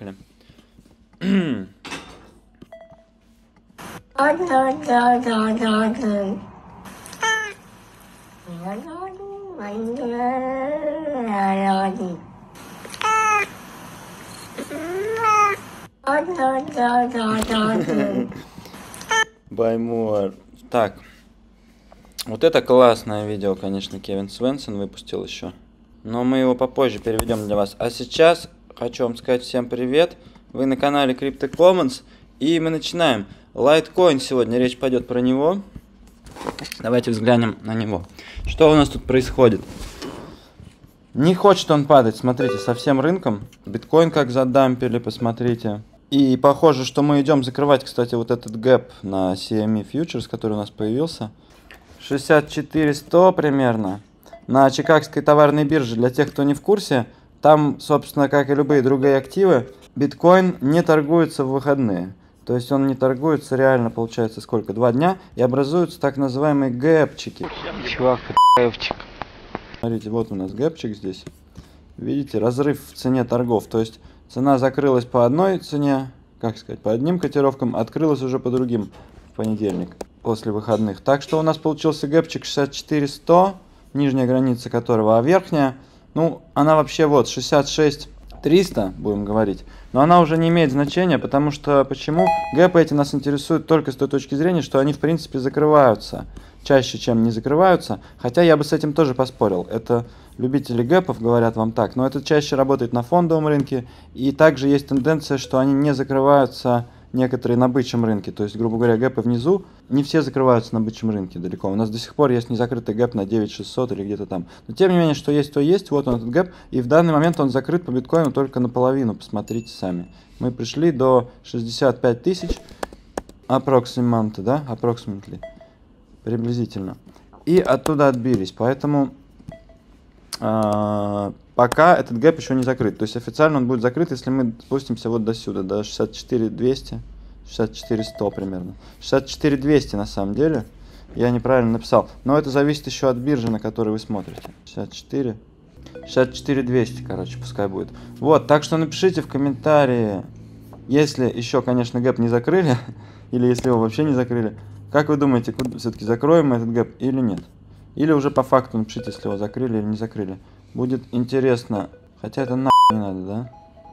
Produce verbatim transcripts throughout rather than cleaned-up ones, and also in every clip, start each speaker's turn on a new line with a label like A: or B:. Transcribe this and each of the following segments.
A: Баймор. Так. Вот это классное видео, конечно, Кевин Свенсон выпустил еще. Но мы его попозже переведем для вас. А сейчас хочу вам сказать всем привет. Вы на канале Crypto Commons. И мы начинаем. Litecoin сегодня, речь пойдет про него. Давайте взглянем на него. Что у нас тут происходит? Не хочет он падать, смотрите, со всем рынком. Биткоин как задампили, посмотрите. И похоже, что мы идем закрывать, кстати, вот этот гэп на си эм и Futures, который у нас появился. шестьдесят четыре сто примерно. На Чикагской товарной бирже, для тех, кто не в курсе, там, собственно, как и любые другие активы, биткоин не торгуется в выходные. То есть он не торгуется реально, получается, сколько? Два дня, и образуются так называемые гэпчики.
B: Чувак, гэпчик.
A: Смотрите, вот у нас гэпчик здесь. Видите, разрыв в цене торгов. То есть цена закрылась по одной цене, как сказать, по одним котировкам, открылась уже по другим в понедельник, после выходных. Так что у нас получился гэпчик шестьдесят четыре сто, нижняя граница которого, а верхняя, ну, она вообще вот шестьдесят шесть триста, будем говорить. Но она уже не имеет значения, потому что, почему? Гэпы эти нас интересуют только с той точки зрения, что они, в принципе, закрываются чаще, чем не закрываются. Хотя я бы с этим тоже поспорил. Это любители гэпов говорят вам так, но это чаще работает на фондовом рынке. И также есть тенденция, что они не закрываются некоторые на бычьем рынке. То есть, грубо говоря, гэпы внизу, не все закрываются на бычьем рынке далеко. У нас до сих пор есть незакрытый гэп на девять шестьсот или где-то там. Но тем не менее, что есть, то есть. Вот он, этот гэп. И в данный момент он закрыт по биткоину только наполовину. Посмотрите сами. Мы пришли до шестьдесят пять тысяч. Approximately, да? Approximately. Приблизительно. И оттуда отбились. Поэтому э, пока этот гэп еще не закрыт. То есть официально он будет закрыт, если мы спустимся вот до сюда, до шестьдесят четыре двести, шестьдесят четыре сто примерно. шестьдесят четыре двести на самом деле. Я неправильно написал. Но это зависит еще от биржи, на которой вы смотрите. шестьдесят четыре. шестьдесят четыре двести, короче, пускай будет. Вот, так что напишите в комментарии, если еще, конечно, гэп не закрыли, или если его вообще не закрыли. Как вы думаете, все-таки закроем мы этот гэп или нет? Или уже по факту напишите, если его закрыли или не закрыли. Будет интересно. Хотя это нахуй не надо, да?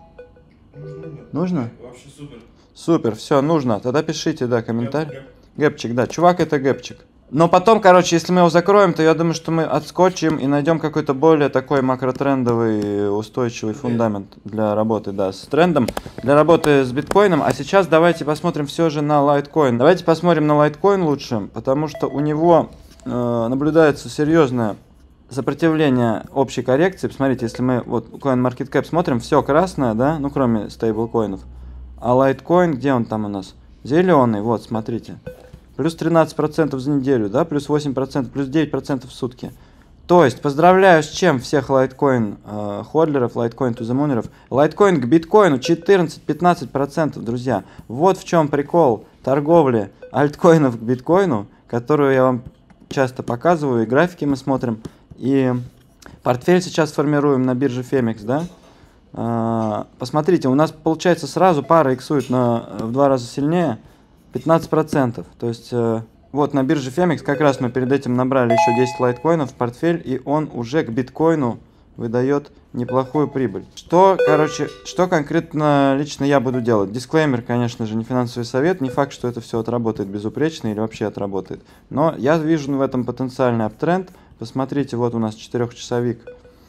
C: Нужно?
A: Нужно?
C: Вообще супер.
A: Супер, все, нужно. Тогда пишите, да, комментарий. Гэп, гэп. Гэпчик, да. Чувак, это гэпчик. Но потом, короче, если мы его закроем, то я думаю, что мы отскочим и найдем какой-то более такой макротрендовый устойчивый фундамент для работы, да, с трендом, для работы с биткоином. А сейчас давайте посмотрим все же на Litecoin. Давайте посмотрим на Litecoin лучше, потому что у него э, наблюдается серьезное сопротивление общей коррекции. Посмотрите, если мы вот CoinMarketCap смотрим, все красное, да, ну кроме стейблкоинов. А Litecoin, где он там у нас? Зеленый, вот, смотрите. Плюс тринадцать процентов за неделю, да, плюс восемь процентов, плюс девять процентов в сутки. То есть, поздравляю с чем всех лайткоин э, ходлеров, лайткоин туземунеров. Лайткоин к биткоину четырнадцать-пятнадцать процентов, друзья. Вот в чем прикол торговли альткоинов к биткоину, которую я вам часто показываю, и графики мы смотрим. И портфель сейчас формируем на бирже Фемикс, да. Э, посмотрите, у нас получается сразу пара иксует на, в два раза сильнее. пятнадцать процентов. То есть, э, вот на бирже Фемикс как раз мы перед этим набрали еще десять лайткоинов в портфель, и он уже к биткоину выдает неплохую прибыль. Что, короче, что конкретно лично я буду делать? Дисклеймер, конечно же, не финансовый совет, не факт, что это все отработает безупречно или вообще отработает. Но я вижу в этом потенциальный аптренд. Посмотрите, вот у нас четырехчасовик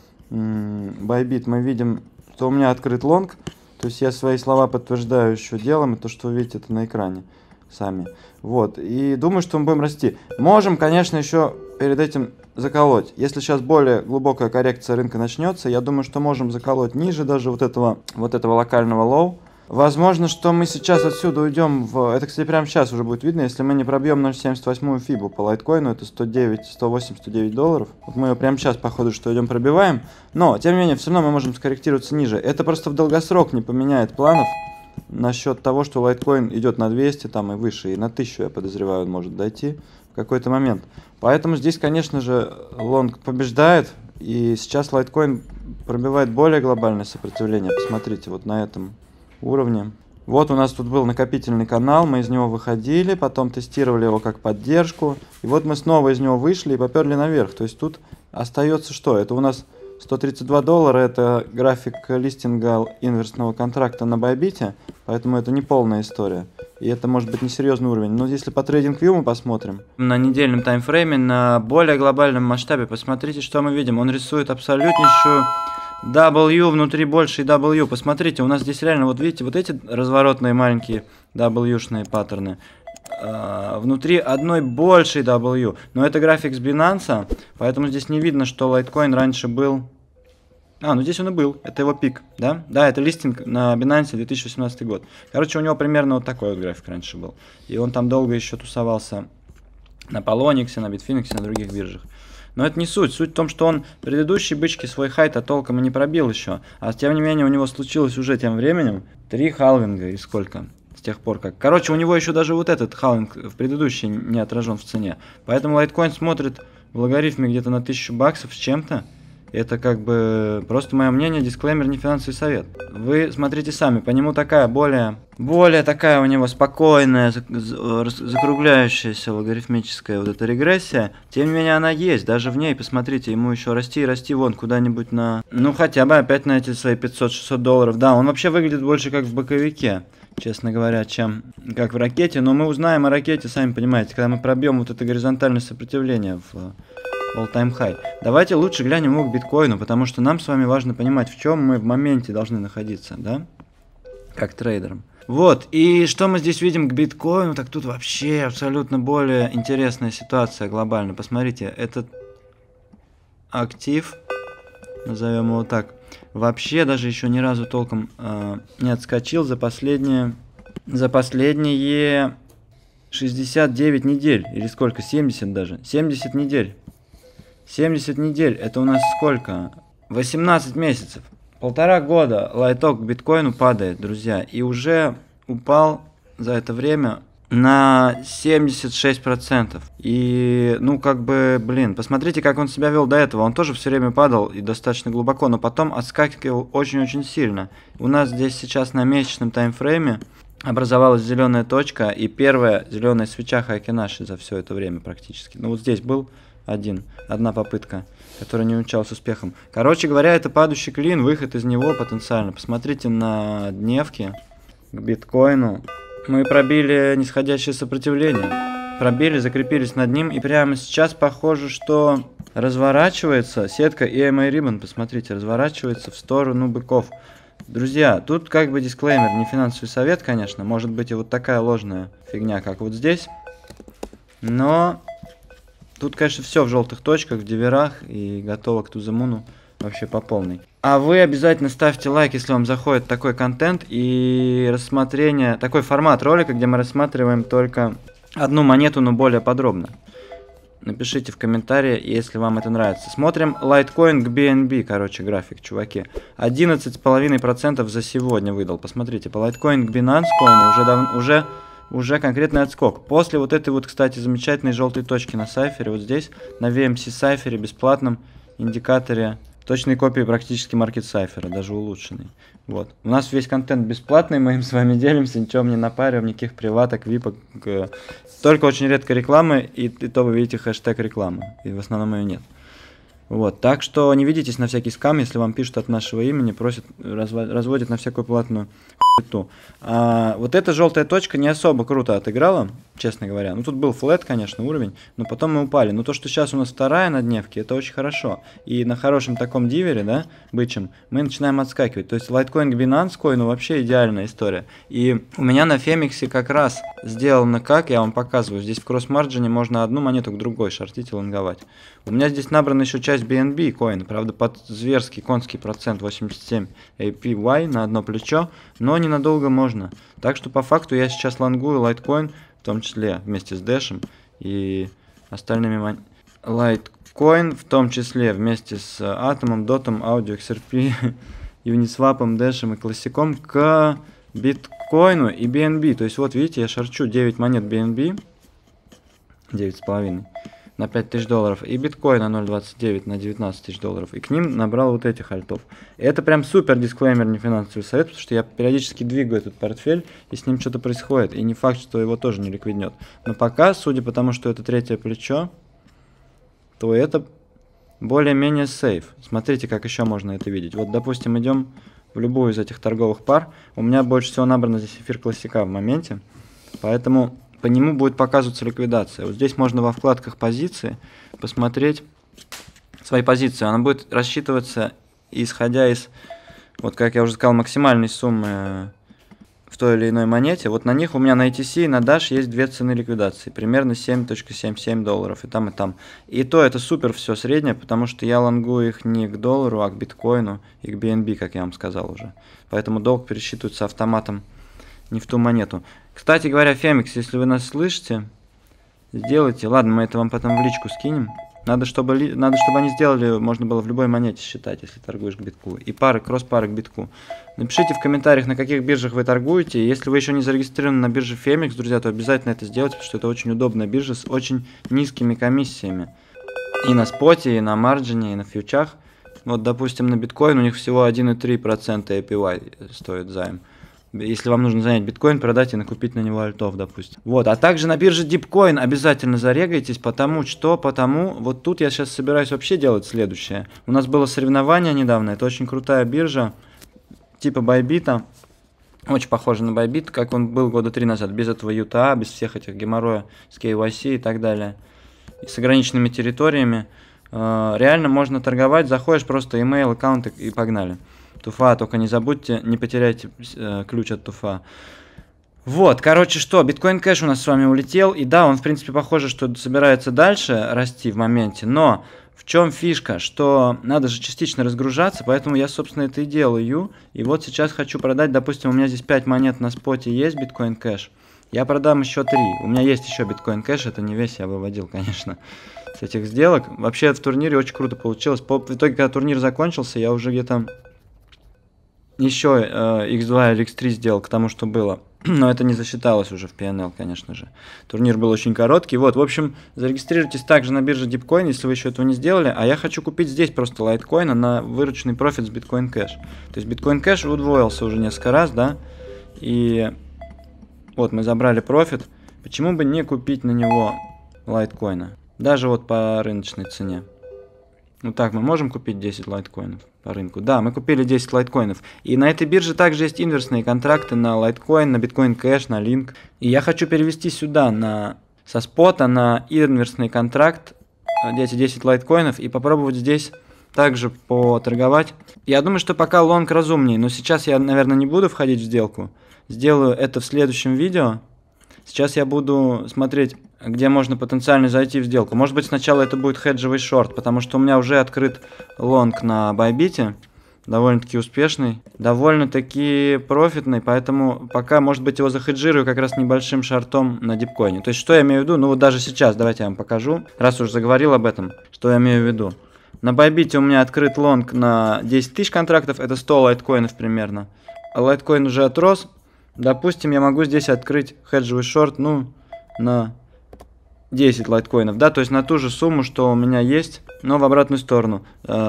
A: Bybit, мы видим, что у меня открыт лонг. То есть я свои слова подтверждаю еще делом, и то, что вы видите, это на экране сами. Вот, и думаю, что мы будем расти. Можем, конечно, еще перед этим заколоть. Если сейчас более глубокая коррекция рынка начнется, я думаю, что можем заколоть ниже даже вот этого, вот этого локального лоу. Возможно, что мы сейчас отсюда уйдем в... Это, кстати, прямо сейчас уже будет видно, если мы не пробьем ноль семьдесят восемь фибу по лайткоину, это сто девять, сто восемь, сто девять долларов. Вот мы ее прямо сейчас, походу, что идем пробиваем. Но, тем не менее, все равно мы можем скорректироваться ниже. Это просто в долгосрок не поменяет планов насчет того, что лайткоин идет на двести там и выше, и на тысячу, я подозреваю, он может дойти в какой-то момент. Поэтому здесь, конечно же, лонг побеждает, и сейчас лайткоин пробивает более глобальное сопротивление. Посмотрите, вот на этом уровни. Вот у нас тут был накопительный канал, мы из него выходили, потом тестировали его как поддержку. И вот мы снова из него вышли и поперли наверх. То есть тут остается что? Это у нас сто тридцать два доллара, это график листинга инверсного контракта на Байбите, поэтому это не полная история. И это может быть несерьезный уровень. Но если по TradingView мы посмотрим, на недельном таймфрейме, на более глобальном масштабе, посмотрите, что мы видим. Он рисует абсолютнейшую W внутри большей W. Посмотрите, у нас здесь реально, вот видите, вот эти разворотные маленькие W-шные паттерны. Uh, внутри одной большей W. Но это график с Binance, поэтому здесь не видно, что Litecoin раньше был... А, ну здесь он и был. Это его пик, да? Да, это листинг на Binance две тысячи восемнадцатый год. Короче, у него примерно вот такой вот график раньше был. И он там долго еще тусовался на Poloniex, на Bitfinex, на других биржах. Но это не суть. Суть в том, что он предыдущие бычки свой хайт-то толком и не пробил еще. А тем не менее у него случилось уже тем временем три халвинга и сколько? С тех пор как. Короче, у него еще даже вот этот халвинг в предыдущий не отражен в цене. Поэтому Litecoin смотрит в логарифме где-то на тысячу баксов с чем-то. Это как бы просто мое мнение, дисклеймер, не финансовый совет. Вы смотрите сами, по нему такая более, более такая у него спокойная, закругляющаяся логарифмическая вот эта регрессия. Тем не менее она есть, даже в ней, посмотрите, ему еще расти и расти вон куда-нибудь на, ну хотя бы опять на эти свои пятьсот-шестьсот долларов. Да, он вообще выглядит больше как в боковике, честно говоря, чем как в ракете. Но мы узнаем о ракете, сами понимаете, когда мы пробьем вот это горизонтальное сопротивление в all-time high. Давайте лучше глянем его к биткоину, потому что нам с вами важно понимать, в чем мы в моменте должны находиться, да? Как трейдерам. Вот, и что мы здесь видим к биткоину, так тут вообще абсолютно более интересная ситуация глобально. Посмотрите, этот актив, назовем его так, вообще даже еще ни разу толком э, не отскочил за последние, за последние шестьдесят девять недель, или сколько, семьдесят даже, семьдесят недель. семьдесят недель, это у нас сколько? восемнадцать месяцев. Полтора года лайток к биткоину падает, друзья. И уже упал за это время на семьдесят шесть процентов. И, ну, как бы, блин, посмотрите, как он себя вел до этого. Он тоже все время падал и достаточно глубоко, но потом отскакивал очень-очень сильно. У нас здесь сейчас на месячном таймфрейме образовалась зеленая точка и первая зеленая свеча Хайкинаши за все это время практически. Ну, вот здесь был один, одна попытка, которая не увенчалась с успехом. Короче говоря, это падающий клин, выход из него потенциально. Посмотрите на дневки к биткоину. Мы пробили нисходящее сопротивление. Пробили, закрепились над ним. И прямо сейчас похоже, что разворачивается сетка и эм эй Ribbon. Посмотрите, разворачивается в сторону быков. Друзья, тут как бы дисклеймер, не финансовый совет, конечно. Может быть и вот такая ложная фигня, как вот здесь. Но тут, конечно, все в желтых точках, в диверах и готово к туземуну вообще по полной. А вы обязательно ставьте лайк, если вам заходит такой контент и рассмотрение, такой формат ролика, где мы рассматриваем только одну монету, но более подробно. Напишите в комментарии, если вам это нравится. Смотрим Litecoin к би эн би, короче, график, чуваки. одиннадцать целых пять десятых процента за сегодня выдал. Посмотрите, по Litecoin к Binance Coin уже давно, уже... Уже конкретный отскок. После вот этой вот, кстати, замечательной желтой точки на сайфере, вот здесь, на ви эм си сайфере, бесплатном индикаторе, точной копии практически маркет сайфера, даже улучшенный. Вот. У нас весь контент бесплатный, мы им с вами делимся, ничего не напариваем, никаких приваток, випок. Только очень редко рекламы, и, и то вы видите хэштег рекламы, и в основном ее нет. Вот, так что не ведитесь на всякий скам, если вам пишут от нашего имени, просят, разводят на всякую платную хуету. А, вот эта желтая точка не особо круто отыграла, честно говоря. Ну, тут был флэт, конечно, уровень, но потом мы упали. Но то, что сейчас у нас вторая на дневке, это очень хорошо. И на хорошем таком дивере, да, бычьем, мы начинаем отскакивать. То есть Litecoin к Binance Coin вообще идеальная история. И у меня на Фемиксе как раз сделано как, я вам показываю. Здесь в кросс-марджине можно одну монету к другой шортить и лонговать. У меня здесь набрана еще часть би эн би коин, правда, под зверский конский процент восемьдесят семь эй пи уай на одно плечо, но ненадолго можно. Так что по факту я сейчас лонгую Litecoin, в том числе вместе с Dash и остальными монетами. Litecoin, в том числе вместе с Atom, Dot, Audio, икс ар пи, Uniswap, Dash и Classic к биткоину и би эн би. То есть вот видите, я шарчу девять монет би эн би, девять с половиной. на пять тысяч долларов, и биткоина ноль двадцать девять на девятнадцать тысяч долларов. И к ним набрал вот этих альтов. И это прям супер дисклеймер, не финансовый совет, потому что я периодически двигаю этот портфель, и с ним что-то происходит. И не факт, что его тоже не ликвиднет. Но пока, судя по тому, что это третье плечо, то это более-менее сейф. Смотрите, как еще можно это видеть. Вот, допустим, идем в любую из этих торговых пар. У меня больше всего набрано здесь эфир классика в моменте, поэтому по нему будет показываться ликвидация. Вот здесь можно во вкладках позиции посмотреть свои позиции. Она будет рассчитываться, исходя из, вот как я уже сказал, максимальной суммы в той или иной монете. Вот на них у меня на эй ти си и на Dash есть две цены ликвидации. Примерно семь целых семьдесят семь долларов и там, и там. И то это супер все среднее, потому что я лонгую их не к доллару, а к биткоину и к би эн би, как я вам сказал уже. Поэтому долг пересчитывается автоматом не в ту монету. Кстати говоря, Фемикс, если вы нас слышите, сделайте. Ладно, мы это вам потом в личку скинем. Надо, чтобы, ли... Надо, чтобы они сделали, можно было в любой монете считать, если торгуешь к битку. И пары, кросс-пары к битку. Напишите в комментариях, на каких биржах вы торгуете. Если вы еще не зарегистрированы на бирже Фемикс, друзья, то обязательно это сделайте, потому что это очень удобная биржа с очень низкими комиссиями. И на споте, и на марджине, и на фьючах. Вот, допустим, на биткоин у них всего один целых три десятых процента эй пи уай стоит займ. Если вам нужно занять биткоин, продать и накупить на него альтов, допустим. Вот, а также на бирже Dipcoin обязательно зарегайтесь, потому что, потому, вот тут я сейчас собираюсь вообще делать следующее. У нас было соревнование недавно, это очень крутая биржа, типа Bybit, очень похожа на Bybit, как он был года три назад, без этого ю ти эй, без всех этих геморроя с кей вай си и так далее, и с ограниченными территориями. Реально можно торговать, заходишь, просто email, аккаунт и погнали. Туфа, только не забудьте, не потеряйте э, ключ от туфа. Вот, короче, что, биткоин кэш у нас с вами улетел. И да, он, в принципе, похоже, что собирается дальше расти в моменте. Но в чем фишка? Что надо же частично разгружаться, поэтому я, собственно, это и делаю. И вот сейчас хочу продать, допустим, у меня здесь пять монет на споте есть биткоин кэш. Я продам еще три. У меня есть еще биткоин кэш, это не весь я выводил, конечно, с этих сделок. Вообще, в турнире очень круто получилось. По, в итоге, когда турнир закончился, я уже где-то еще э, икс два или икс три сделал к тому, что было. Но это не засчиталось уже в пи эн эл, конечно же. Турнир был очень короткий. Вот, в общем, зарегистрируйтесь также на бирже Dipcoin, если вы еще этого не сделали. А я хочу купить здесь просто лайткоина на вырученный профит с Bitcoin Cash. То есть Bitcoin Cash удвоился уже несколько раз, да. И вот мы забрали профит. Почему бы не купить на него лайткоина? Даже вот по рыночной цене. Ну так, мы можем купить десять лайткоинов по рынку. Да, мы купили десять лайткоинов. И на этой бирже также есть инверсные контракты на лайткоин, на биткоин кэш, на линк. И я хочу перевести сюда на, со спота на инверсный контракт эти десять лайткоинов и попробовать здесь также поторговать. Я думаю, что пока лонг разумнее, но сейчас я, наверное, не буду входить в сделку. Сделаю это в следующем видео. Сейчас я буду смотреть, где можно потенциально зайти в сделку. Может быть, сначала это будет хеджевый шорт, потому что у меня уже открыт лонг на Bybit, довольно-таки успешный, довольно-таки профитный, поэтому пока, может быть, его захеджирую как раз небольшим шортом на Dipcoin. То есть, что я имею в виду? Ну, вот даже сейчас, давайте я вам покажу, раз уж заговорил об этом, что я имею в виду. На Bybit у меня открыт лонг на десять тысяч контрактов, это сто лайткоинов примерно. А лайткоин уже отрос. Допустим, я могу здесь открыть хеджевый шорт, ну, на десять лайткоинов, да, то есть на ту же сумму, что у меня есть, но в обратную сторону.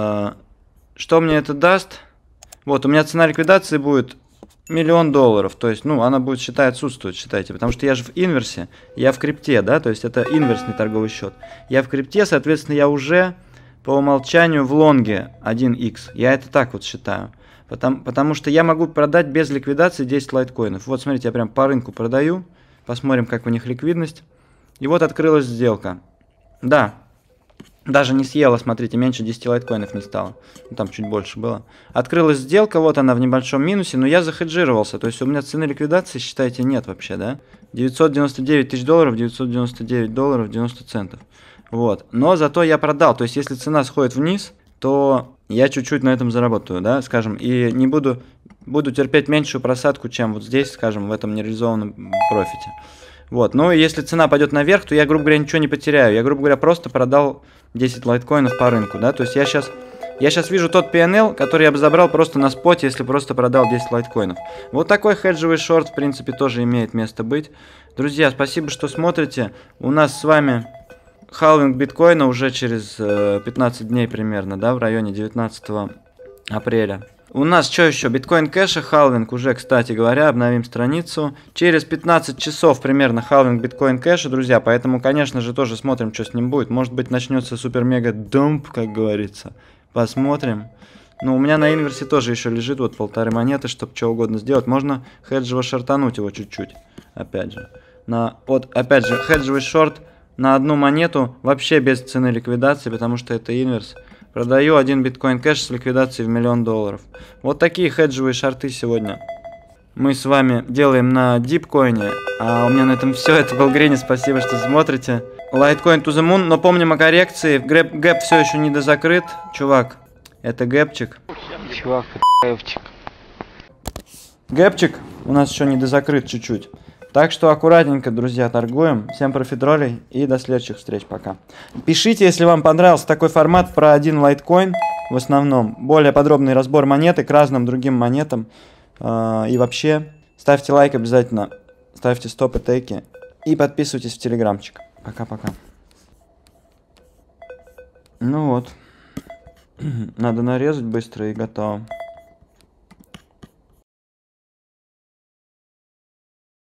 A: Что мне это даст? Вот, у меня цена ликвидации будет миллион долларов, то есть, ну, она будет, считай, отсутствовать, считайте, потому что я же в инверсе, я в крипте, да, то есть это инверсный торговый счет. Я в крипте, соответственно, я уже по умолчанию в лонге один икс, я это так вот считаю. Потому, потому что я могу продать без ликвидации десять лайткоинов. Вот, смотрите, я прям по рынку продаю. Посмотрим, как у них ликвидность. И вот открылась сделка. Да, даже не съела, смотрите, меньше десяти лайткоинов не стало. Ну, там чуть больше было. Открылась сделка, вот она в небольшом минусе, но я захеджировался. То есть у меня цены ликвидации, считайте, нет вообще, да? девятьсот девяносто девять тысяч долларов, девятьсот девяносто девять долларов, девяносто центов. Вот. Но зато я продал. То есть если цена сходит вниз, то я чуть-чуть на этом заработаю, да, скажем, и не буду, буду терпеть меньшую просадку, чем вот здесь, скажем, в этом нереализованном профите. Вот, ну и если цена пойдет наверх, то я, грубо говоря, ничего не потеряю. Я, грубо говоря, просто продал десять лайткоинов по рынку, да, то есть я сейчас, я сейчас вижу тот пи эн эл, который я бы забрал просто на споте, если просто продал десять лайткоинов. Вот такой хеджевый шорт, в принципе, тоже имеет место быть. Друзья, спасибо, что смотрите. У нас с вами халвинг биткоина уже через э, пятнадцать дней примерно, да, в районе девятнадцатого апреля. У нас что еще? Биткоин кэша халвинг уже, кстати говоря, обновим страницу. Через пятнадцать часов примерно халвинг биткоин кэша, друзья. Поэтому, конечно же, тоже смотрим, что с ним будет. Может быть, начнется супер-мега dump, как говорится. Посмотрим. Ну, у меня на инверсе тоже еще лежит вот полторы монеты, чтобы что угодно сделать. Можно хеджево шортануть его чуть-чуть. Опять же. На, вот, опять же, хеджевый шорт на одну монету вообще без цены ликвидации, потому что это инверс. Продаю один биткоин кэш с ликвидацией в миллион долларов. Вот такие хеджевые шорты сегодня мы с вами делаем на дипкоине. А у меня на этом все. Это был Грини. Спасибо, что смотрите. Litecoin to the moon. Но помним о коррекции. Гэп, гэп все еще не дозакрыт. Чувак, это гэпчик.
B: Чувак, КПФчик.
A: Гэпчик у нас еще не дозакрыт чуть-чуть. Так что аккуратненько, друзья, торгуем. Всем профитролей и до следующих встреч. Пока. Пишите, если вам понравился такой формат про один лайткоин. В основном более подробный разбор монеты к разным другим монетам. И вообще, ставьте лайк обязательно. Ставьте стопы, тейки. И подписывайтесь в телеграмчик. Пока-пока. Ну вот. Надо нарезать быстро и готово.